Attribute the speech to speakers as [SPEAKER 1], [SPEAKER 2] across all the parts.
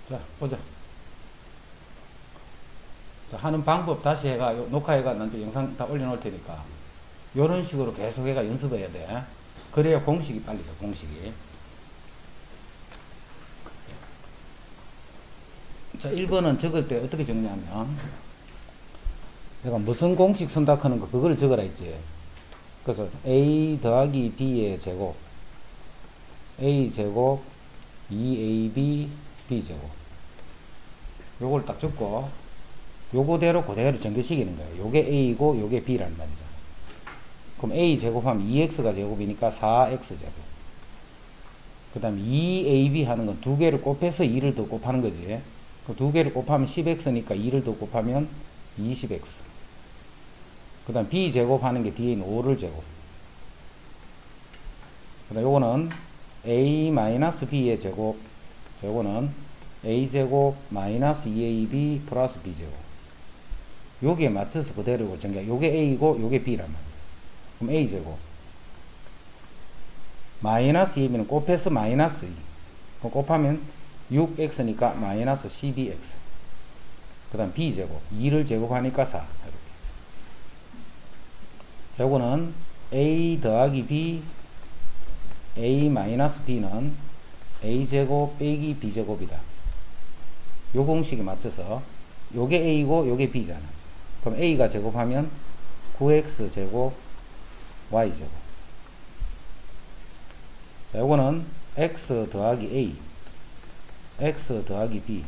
[SPEAKER 1] 자, 보자. 자, 하는 방법 다시 해가, 녹화해가 나한테 영상 다 올려놓을 테니까. 요런 식으로 계속 해가 연습해야 돼. 그래야 공식이 빨리 돼, 공식이. 자, 1번은 적을 때 어떻게 적냐면, 내가 무슨 공식 쓴다 하는 거, 그걸 적으라 했지. 그래서 a 더하기 b의 제곱, a 제곱, 2ab, b 제곱. 요걸 딱 적고, 요거대로 그대로 전개시키는 거예요. 요게 a이고, 요게 b라는 말이죠. 그럼 a 제곱하면 2x가 제곱이니까 4x 제곱. 그 다음에 2ab 하는 건 두 개를 곱해서 2를 더 곱하는 거지. 두 개를 곱하면 10x니까 2를 더 곱하면 20x. 그 다음 b 제곱하는 게 뒤에 있는 5를 제곱. 그 다음 요거는 a-b의 제곱. 요거는 a 제곱 마이너스 2ab 플러스 b 제곱. 여기에 맞춰서 그대로 전개. 요게 a이고 요게 b란 말이에요. 그럼 a 제곱 마이너스 2b는 곱해서 마이너스 2. 그럼 곱하면 6x니까 마이너스 12x. 그 다음 b 제곱 2를 제곱하니까 4. 이렇게. 자, 요거는 a 더하기 b, a 마이너스 b는 a 제곱 빼기 b 제곱이다. 요 공식에 맞춰서 요게 a고 요게 b잖아. 그럼 a가 제곱하면 9x 제곱 y 제곱. 자, 요거는 x 더하기 a, x 더하기 b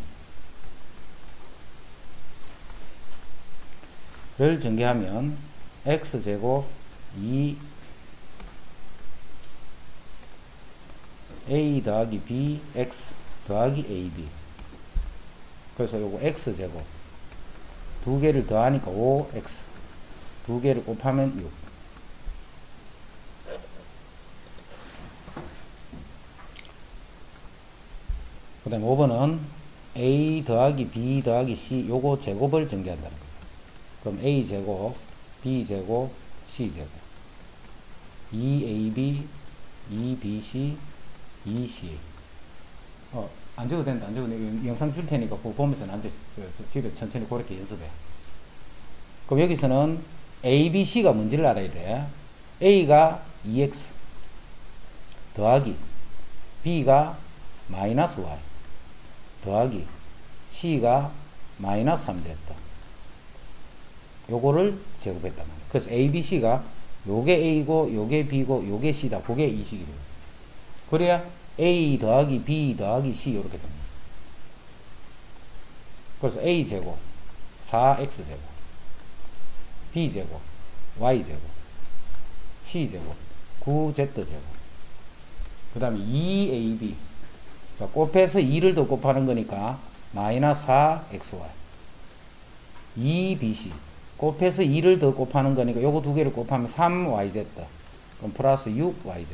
[SPEAKER 1] 를 전개하면 x 제곱 2 a 더하기 b x 더하기 ab. 그래서 요거 x 제곱 두 개를 더하니까 5x, 두 개를 곱하면 6. 그 다음에 5번은 a 더하기 b 더하기 c 요거 제곱을 전개한다는 거죠. 그럼 a 제곱, b 제곱, c 제곱 2ab, 2bc, 2c. 안 적어도 된다. 안 적어도 된다. 영상 줄 테니까 그거 보면서 나한테 집에서 천천히 그렇게 연습해. 그럼 여기서는 a, b, c가 뭔지를 알아야 돼. a가 2x 더하기 b가 마이너스 y 더하기 c가 마이너스 3 됐다. 요거를 제곱했단 말이야. 그래서 a, b, c가 요게 a고 요게 b고 요게 c다. 그게 이 식이래요. 그래야 a 더하기 b 더하기 c 이렇게 됩니다. 그래서 a 제곱 4x 제곱, b 제곱 y 제곱, c 제곱 9z 제곱. 그 다음에 2ab. 자, 곱해서 2를 더 곱하는 거니까 마이너스 4xy. 2bc. 곱해서 2를 더 곱하는 거니까 요거 두 개를 곱하면 3yz. 그럼 플러스 6yz.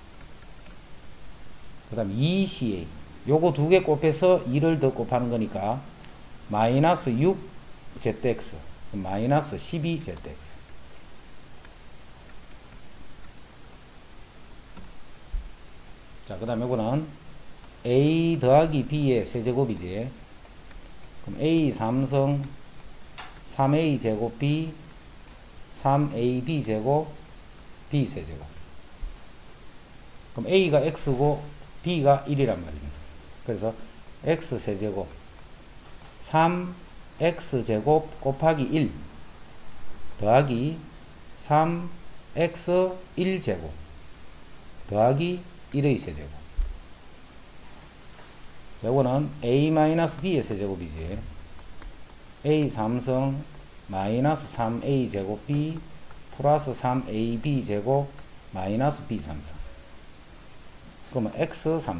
[SPEAKER 1] 그 다음 2ca. 요거 두 개 곱해서 2를 더 곱하는 거니까 마이너스 6zx. 마이너스 12zx. 자, 그 다음 요거는 a 더하기 b의 세제곱이지. 그럼 a 3성 3a 제곱 b 3ab 제곱 b 세제곱. 그럼 a가 x고 b가 1이란 말입니다. 그래서 x 세제곱 3x 제곱 곱하기 1 더하기 3x 1 제곱 더하기 1의 세제곱. 자, 이거는 a-b의 세제곱이지. a 3성 마이너스 3a 제곱 b 플러스 3ab 제곱 마이너스 b 3성. 그러면 x 3성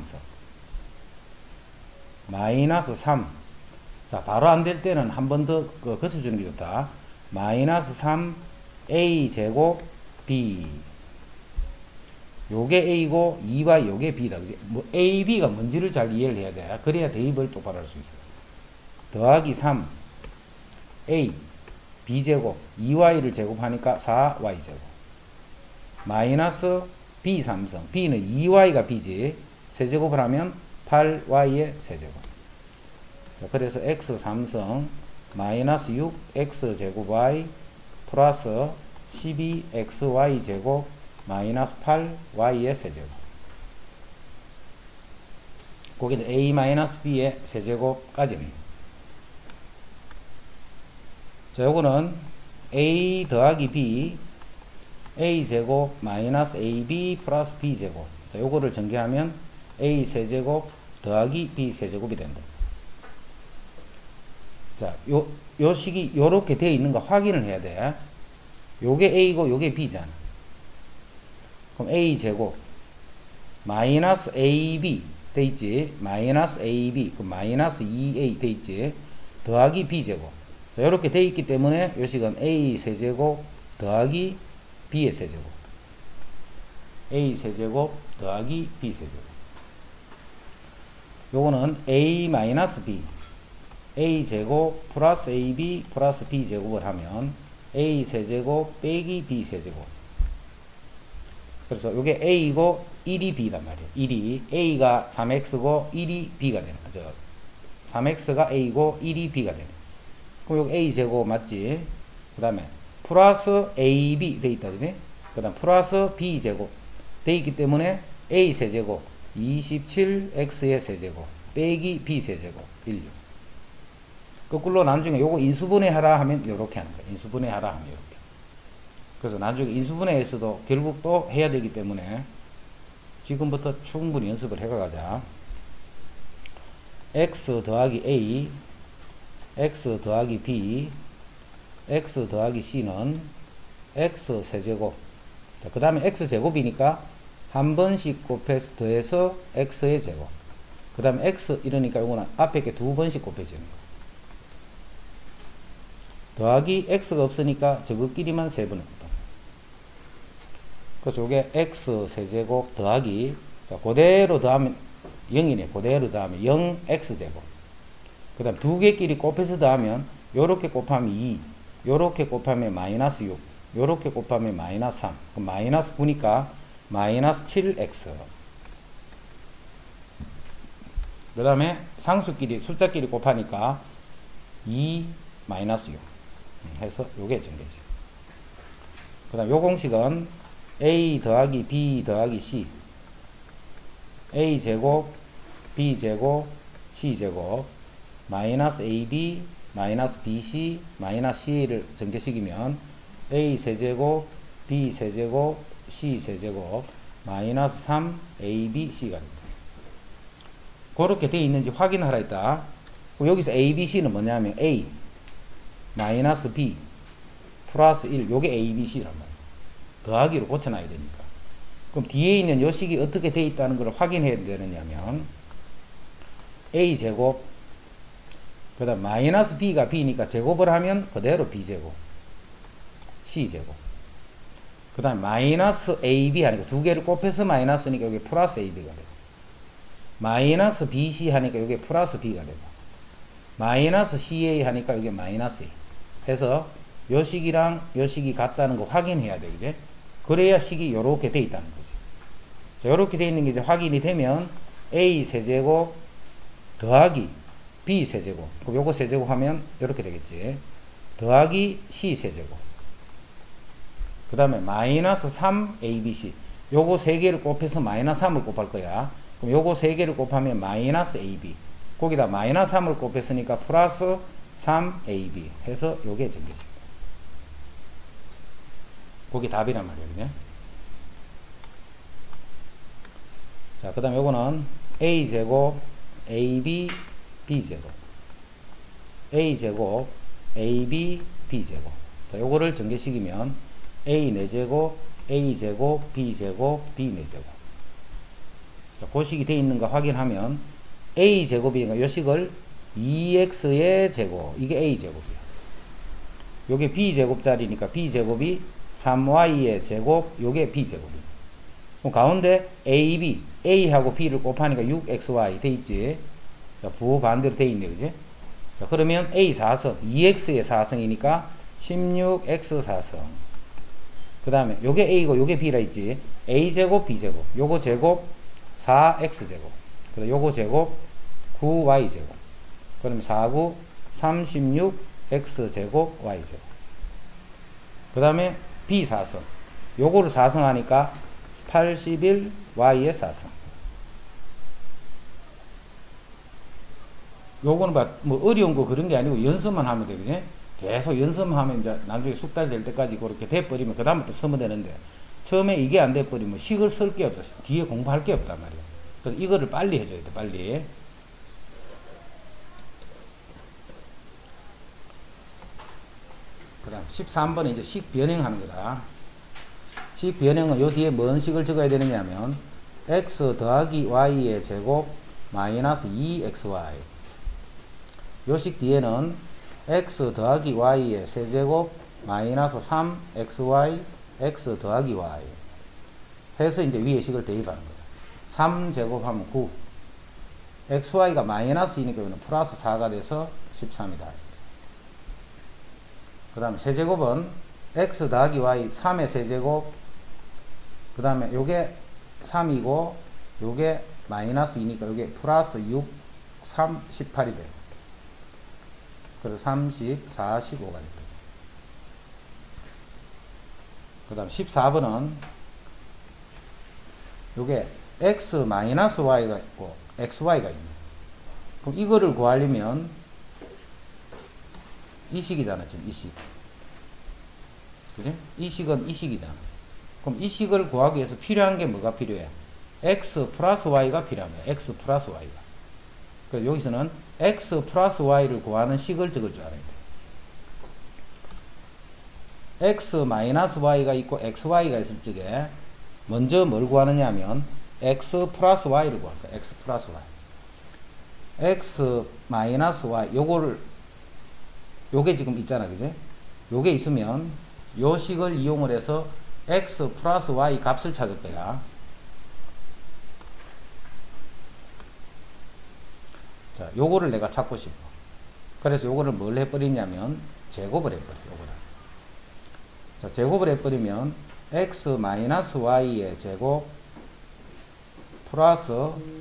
[SPEAKER 1] 마이너스 3. 자, 바로 안 될 때는 한 번 더 거쳐주는 게 좋다. 마이너스 3a 제곱 b. 요게 a고 2y 요게 b다. 뭐 a, b가 뭔지를 잘 이해를 해야 돼. 그래야 대입을 똑바로 할 수 있어. 더하기 3 a b 제곱 2y를 제곱하니까 4y 제곱 마이너스 b 3성. b는 2y가 b지. 세제곱을 하면 8y의 세제곱. 자, 그래서 x 3성 마이너스 6x 제곱 y 플러스 12xy 제곱 마이너스 8y의 세제곱. 거기는 a 마이너스 b의 세제곱까지는. 자, 요거는 a 더하기 b a 제곱 마이너스 ab 플러스 b 제곱. 자, 요거를 전개하면 a 세제곱 더하기 b 세제곱이 된다. 자, 요 식이 요렇게 되어 있는 거 확인을 해야 돼. 요게 a고 요게 b잖아. 그럼 a 제곱 마이너스 ab 돼 있지. 마이너스 ab 그 마이너스 2a 돼 있지. 더하기 b 제곱. 자, 요렇게 돼 있기 때문에 요 식은 a 세제곱 더하기 b의 세제곱. a 세제곱 더하기 b 세제곱. 요거는 a 마이너스 b a 제곱 플러스 ab 플러스 b 제곱을 하면 a 세제곱 빼기 b 세제곱. 그래서 요게 a이고 1이 b단 말이에요. 1이 a가 3x고 1이 b가 되는 거죠. 3x가 a고 1이 b가 되는. 그럼 요게 a 제곱 맞지? 그 다음에 플러스 ab 돼 있다 그지? 그 다음 플러스 b 제곱 돼 있기 때문에 a 세제곱 27x의 세제곱 빼기 b 세제곱 16. 거꾸로 나중에 요거 인수분해 하라 하면 요렇게 하는 거예요. 인수분해 하라 하면 요렇게. 그래서 나중에 인수분해에서도 결국 또 해야 되기 때문에 지금부터 충분히 연습을 해가자. x 더하기 a x 더하기 b x 더하기 c는 x 세제곱. 자, 그 다음에 x 제곱이니까 한 번씩 곱해서 더해서 x의 제곱. 그 다음에 x 이러니까 요거는 앞에 게 두 번씩 곱해지는 거. 더하기 x가 없으니까 저것끼리만 세 번 했거든. 그래서 요게 x 세제곱 더하기, 자, 그대로 더하면 0이네. 그대로 더하면 0x제곱. 그 다음 두 개끼리 곱해서 더하면 요렇게 곱하면 2, 요렇게 곱하면 마이너스 6, 요렇게 곱하면 마이너스 3. 그럼 마이너스 9니까 마이너스 7x. 그 다음에 상수끼리, 숫자끼리 곱하니까 2 마이너스 6 해서 요게 정되지. 그 다음 요 공식은 a 더하기 b 더하기 c a 제곱 b 제곱 c 제곱 마이너스 ab 마이너스 bc 마이너스 c를 전개시키면 a 세제곱 b 세제곱 c 세제곱 마이너스 3abc가 됩니다. 그렇게 되어 있는지 확인하라 했다. 여기서 abc는 뭐냐면 a 마이너스 b 플러스 1 요게 abc란 말이에요. 더하기로 고쳐놔야 되니까. 그럼 뒤에 있는 요 식이 어떻게 되어 있다는 걸 확인해야 되느냐면 a 제곱 그 다음 마이너스 b가 b니까 제곱을 하면 그대로 b제곱 c 제곱 그 다음 마이너스 ab 하니까 두 개를 곱해서 마이너스니까 여기 플러스 ab가 되고 마이너스 bc 하니까 여기 플러스 b가 되고 마이너스 ca 하니까 여기 마이너스 a 해서 요 식이랑 요 식이 같다는 거 확인해야 돼. 그제? 그래야 식이 요렇게 돼 있다는 거지. 자, 요렇게 돼 있는 게 이제 확인이 되면 a 세제곱 더하기 b 세제곱. 그럼 요거 세제곱 하면 요렇게 되겠지. 더하기 c 세제곱. 그 다음에 마이너스 3abc. 요거 세 개를 곱해서 마이너스 3을 곱할 거야. 그럼 요거 세 개를 곱하면 마이너스 ab. 거기다 마이너스 3을 곱했으니까 플러스 3ab 해서 요게 전개식. 그게 답이란 말이거든요. 자, 그 다음 요거는 a제곱 ab b제곱 a제곱 ab b제곱. 자, 요거를 전개식이면 a 4제곱 a제곱 b제곱 b 4제곱. 자, 그 식이 되어 있는가 확인하면 a제곱이니까 요 식을 2x의 제곱 이게 a제곱이야. 요게 b제곱짜리니까 b제곱이 3y의 제곱 요게 b제곱이야. 그럼 가운데 ab a하고 b를 곱하니까 6xy 돼 있지. 자, 부호 반대로 돼 있네. 그지? 자, 그러면 a 4성 2x의 4성이니까 16x 4성. 그 다음에 요게 a고 요게 b라 있지. a제곱 b제곱 요거 제곱 4x제곱 그 다음 요거 제곱 9y제곱 그럼 49, 36, x제곱, y제곱. 그 다음에 b4성. 요거를 4성 하니까 81, y의 4성. 요거는 뭐 어려운 거 그런 게 아니고 연습만 하면 되거든요. 계속 연습만 하면 이제 나중에 숙달 될 때까지 그렇게 돼버리면 그 다음부터 쓰면 되는데, 처음에 이게 안 돼버리면 식을 쓸 게 없어. 뒤에 공부할 게 없단 말이에요. 그래서 이거를 빨리 해줘야 돼, 빨리. 그 다음 13번은 이제 식 변형하는 거다. 식 변형은 요 뒤에 뭔 식을 적어야 되느냐 하면 x 더하기 y의 제곱 마이너스 2xy. 요 식 뒤에는 x 더하기 y의 세제곱 마이너스 3xy x 더하기 y 해서 이제 위에 식을 대입하는 거예요. 3제곱하면 9, xy가 마이너스 2니까 이거는 플러스 4가 돼서 13이다. 그 다음에 세제곱은 x 더하기 y 3의 세제곱, 그 다음에 요게 3이고 요게 마이너스 2니까 요게 플러스 6, 3, 18이 돼요. 그래서 30, 45가 됩니다. 그 다음 14번은 요게 x 마이너스 y가 있고 xy가 있네. 그럼 이거를 구하려면 이 식이잖아, 지금 이 식. 그지? 이 식은 이 식이잖아. 그럼 이 식을 구하기 위해서 필요한 게 뭐가 필요해? x 플러스 y가 필요합니다. x 플러스 y가. 그래서 여기서는 x 플러스 y를 구하는 식을 적을 줄 알아야 돼. x 마이너스 y가 있고 xy가 있을 적에 먼저 뭘 구하느냐 하면 x 플러스 y를 구할 거야. x 플러스 y. x 마이너스 y 요거를 요게 지금 있잖아, 그지? 요게 있으면 요 식을 이용을 해서 x 플러스 y 값을 찾을 거야. 자, 요거를 내가 찾고 싶어. 그래서 요거를 뭘 해버리냐면 제곱을 해버려. 요거를. 자, 제곱을 해버리면 x 마이너스 y의 제곱 플러스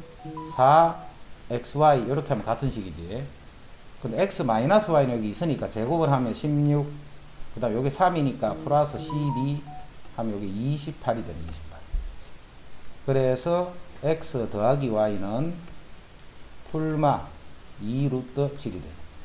[SPEAKER 1] 4xy 이렇게 하면 같은 식이지. 근데 x 마이너스 y는 여기 있으니까 제곱을 하면 16, 그 다음 여기 3이니까 플러스 12 하면 여기 28이 되는 28. 그래서 x 더하기 y는 풀마 2루트 7이 돼.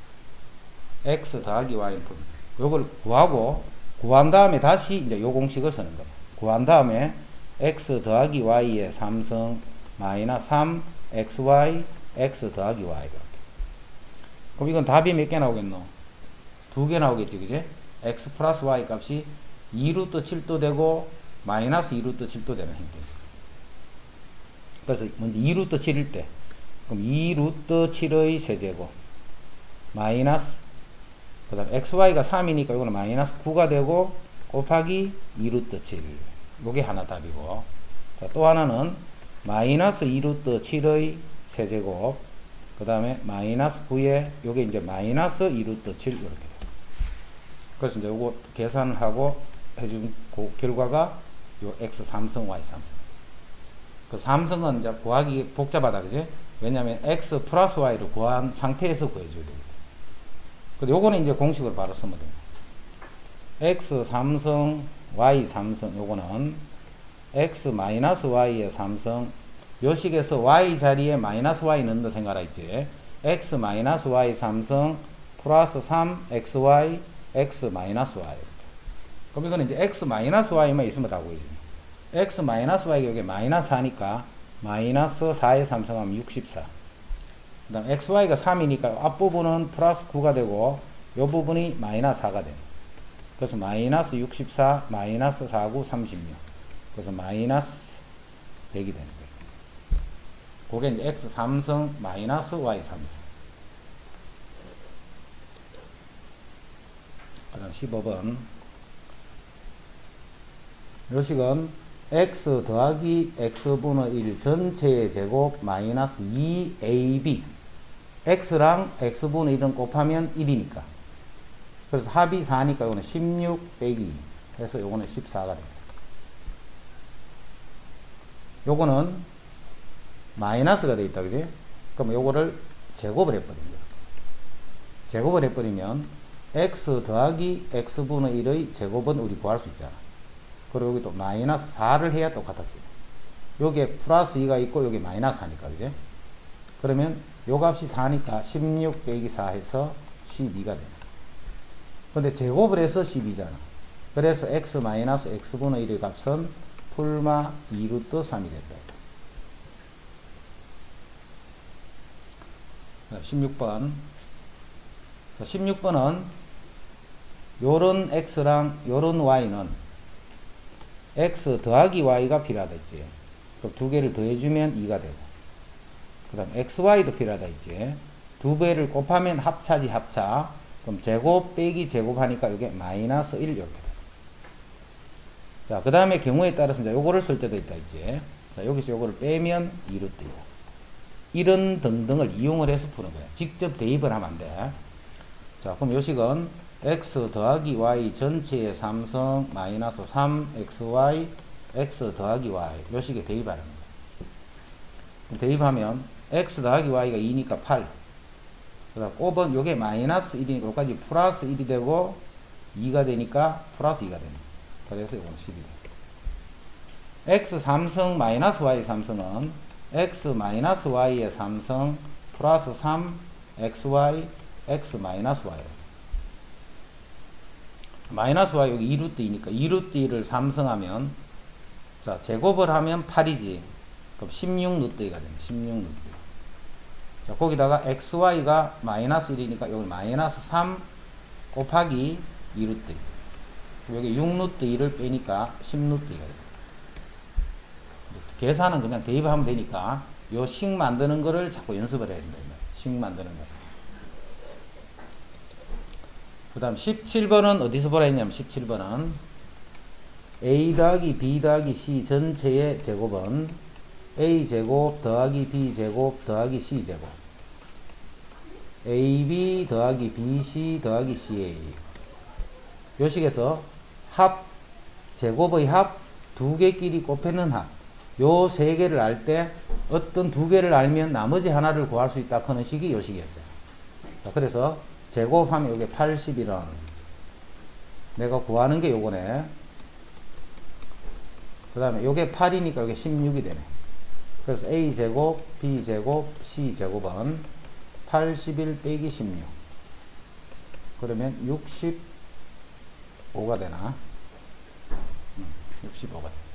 [SPEAKER 1] x 더하기 y는 풀마. 요걸 구한 다음에 다시 이제 요 공식을 쓰는 거야. 구한 다음에 x 더하기 y의 3성 마이너스 3xy x 더하기 y. 그럼 이건 답이 몇 개 나오겠노? 2개 나오겠지, 그지? x 플러스 y 값이 2루트 7도 되고 마이너스 2루트 7도 되는 행태죠. 그래서 먼저 2루트 7일 때 그럼 2루트 7의 세제곱 마이너스, 그 다음 xy가 3이니까 이거는 마이너스 9가 되고 곱하기 2루트 7. 요게 하나 답이고, 자, 또 하나는 마이너스 2루트 7의 세제곱, 그 다음에 마이너스 9에 요게 이제 마이너스 2루트 7 이렇게 돼요. 그래서 이제 요거 계산을 하고 해준 그 결과가 요 x 3성 y 3성. 그 3성은 이제 구하기 복잡하다, 그지? 왜냐면 x 플러스 y를 구한 상태에서 구해줘야 되거든. 근데 요거는 이제 공식으로 바로 쓰면 돼요. x 3성 y 3성 요거는 x 마이너스 y의 3성, 요 식에서 y 자리에 마이너스 y 넣는다 생각하라 했지. x 마이너스 y 3성 플러스 3xy x 마이너스 y. 그럼 이거는 이제 x 마이너스 y만 있으면 다 구해지. x 마이너스 y가 여기 마이너스 4니까 마이너스 4의 3성하면 64. 그 다음 xy가 3이니까 앞부분은 플러스 9가 되고 요 부분이 마이너스 4가 돼요. 그래서 마이너스 64 마이너스 49 36. 그래서 마이너스 100이 되는 거예요. 그게 이제 x 3성 마이너스 y 3성. 그 다음 15번. 요 식은 x 더하기 x분의 1 전체의 제곱 마이너스 2ab. x랑 x분의 1은 곱하면 1이니까. 그래서 합이 4니까 이거는 16 빼기 해서 요거는 14가 됩니다. 요거는 마이너스가 되어 있다, 그지? 그럼 요거를 제곱을 해버립니다. 제곱을 해버리면 x 더하기 x분의 1의 제곱은 우리 구할 수 있잖아. 그리고 여기 또 마이너스 4를 해야 똑같았지. 요게 플러스 2가 있고 요게 마이너스 4니까 그지? 그러면 요 값이 4니까 16 빼기 4 해서 12가 되네. 근데 제곱을 해서 12잖아. 그래서 x 마이너스 x분의 1의 값은 풀마 2루트 3이 된다. 16번. 16번은 요런 x랑 요런 y는 x 더하기 y가 필요하다 했지. 그럼 두 개를 더해주면 2가 되고, 그 다음 xy도 필요하다 했지. 두 배를 곱하면 합차지 합차. 그럼 제곱 빼기 제곱 하니까 이게 마이너스 1 이렇게 돼. 자, 그 다음에 경우에 따라서 이제 요거를 쓸 때도 있다 했지. 자, 여기서 요거를 빼면 2루트이다. 이런 등등을 이용을 해서 푸는 거야. 직접 대입을 하면 안 돼. 자, 그럼 요식은 x 더하기 y 전체의 3성 마이너스 3xy x 더하기 y 요식에 대입하는 거야. 대입하면 x 더하기 y가 2니까 8. 그 다음 곱은 요게 마이너스 1이니까 여기까지 플러스 1이 되고 2가 되니까 플러스 2가 되네. 그래서 이건 10이 돼. x 3성 마이너스 y 3성은 x 마이너스 y의 3성 플러스 3 xy x 마이너스 y. 마이너스 y 여기 2루트이니까 2루트를 3성하면 자 제곱을 하면 8이지. 그럼 16루트가 되네. 16루트. 자 거기다가 xy가 마이너스 1이니까 여기 마이너스 3 곱하기 2루트. 여기 6루트 2를 빼니까 10루트가 돼. 계산은 그냥 대입하면 되니까 요 식 만드는 거를 자꾸 연습을 해야 된다. 식 만드는 거. 그 다음 17번은 어디서 보라 했냐면 17번은 a 더하기 b 더하기 c 전체의 제곱은 a 제곱 더하기 b 제곱 더하기 c 제곱 ab 더하기 bc 더하기 ca 요 식에서 합 제곱의 합 두 개끼리 곱해는 합 요 세 개를 알 때 어떤 두 개를 알면 나머지 하나를 구할 수 있다 하는 식이 요 식이었죠. 자, 그래서 제곱하면 요게 81원. 내가 구하는 게 요거네. 그 다음에 요게 8이니까 요게 16이 되네. 그래서 a제곱, b제곱, c제곱은 81 빼기 16. 그러면 65가 되나? 65가 돼.